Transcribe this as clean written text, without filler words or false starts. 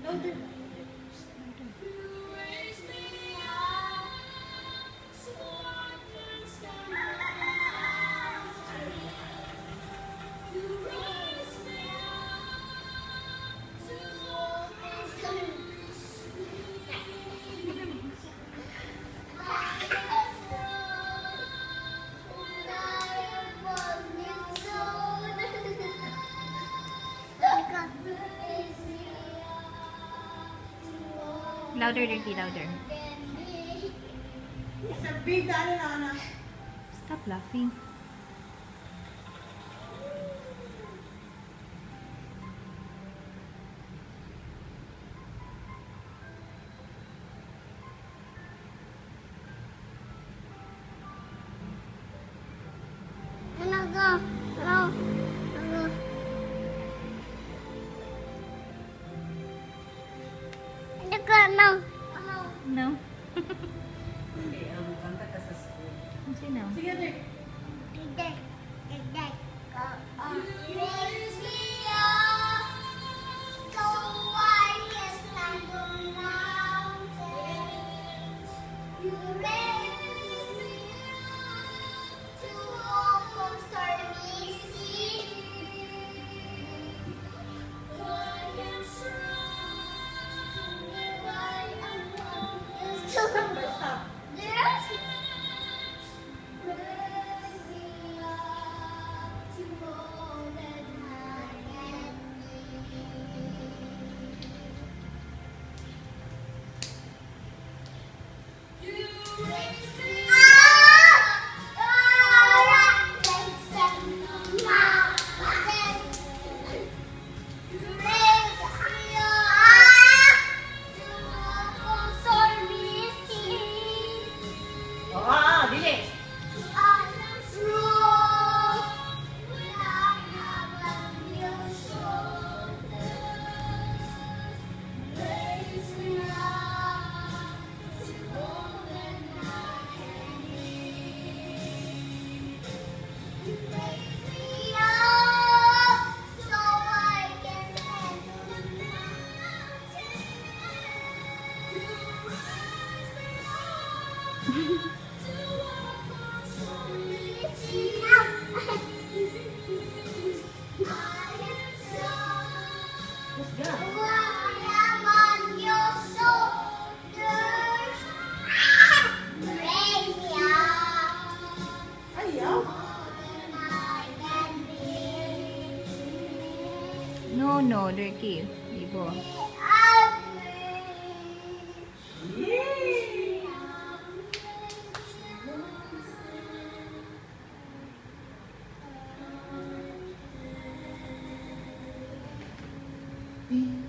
Louder. Louder, Ricky, louder. Sa big na. Stop laughing. No. No? Hindi, kanta ka sa school. Sino? Sige, Rick. Raise me up so I can stand on mountains. You raise me up to walk on stormy seas. I am strong if I am Stop by stop. Dili. Let's go. Ayaw. No, Ricky. Ibo. Yay!